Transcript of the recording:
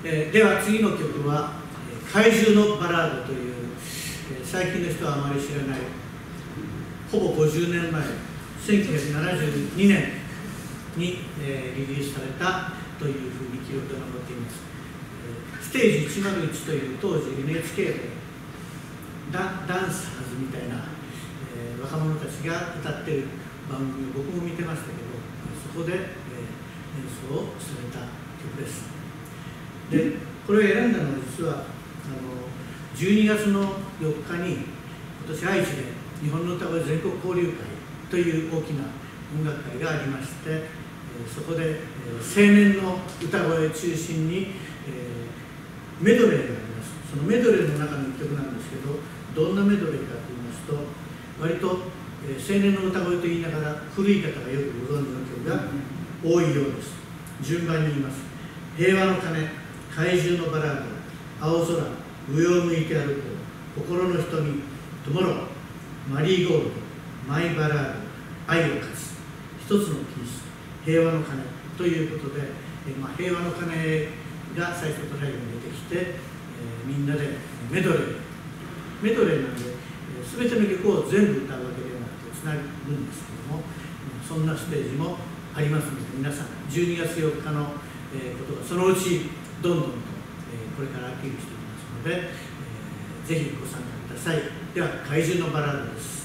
では次の曲は「怪獣のバラード」という、最近の人はあまり知らないほぼ50年前1972年に、リリースされたというふうに記録が残っています。ステージ101という当時 NHK でダンサーズみたいな、若者たちが歌っている番組を僕も見てましたけど、そこで、演奏をされた曲です。でこれを選んだのは実は12月の4日に今年愛知で日本の歌声全国交流会という大きな音楽会がありまして、そこで青年の歌声中心にメドレーがあります。そのメドレーの中の一曲なんですけど、どんなメドレーかと言いますと、割と青年の歌声と言いながら古い方がよくご存知の曲が多いようです。順番に言います。平和の鐘、怪獣のバラード、青空、上を向いて歩こう、心の瞳、トゥモロー、マリーゴールド、マイバラード、愛を勝つ、一つのピース、平和の鐘ということで、平和の鐘が最初と最後に出てきて、みんなでメドレーなんで、全ての曲を全部歌うわけではなくてつなぐんですけども、そんなステージもありますので、皆さん12月4日のことがそのうちどんどんとこれからアピールしていきますので、ぜひご参加ください。では怪獣のバラードです。